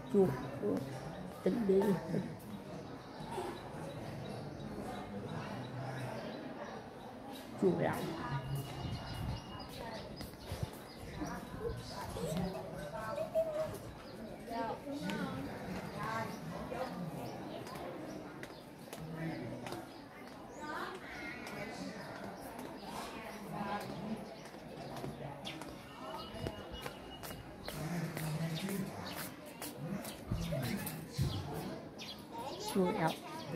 chuột tỉnh đi chùa rộng chùa rộng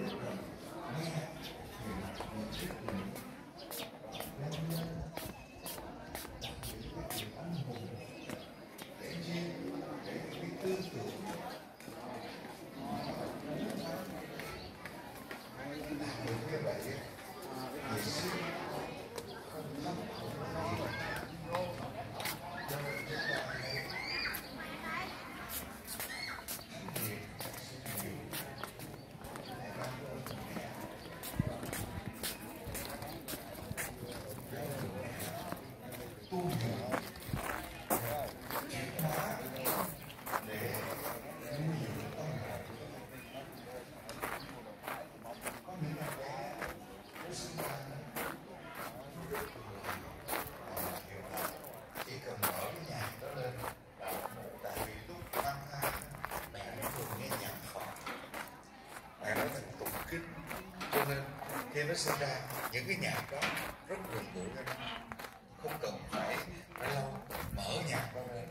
cho nên khi nó sinh ra những cái nhạc đó rất gần gũi với nó, không cần phải lâu mở nhạc ra lên.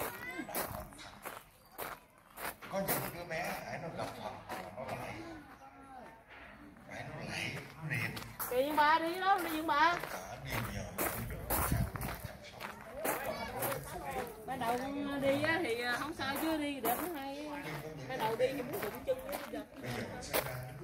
Có những đứa bé hãy nó gặp Phật là nó lạy, phải nó lạy nó niệm. đi với bà đi đâu đi với bà tất cả điều nhờ cũng được ban đầu đi á thì không sao chứ đi đẹp nó hay ban đầu đi thì muốn đụng chân với bây giờ mình sinh ra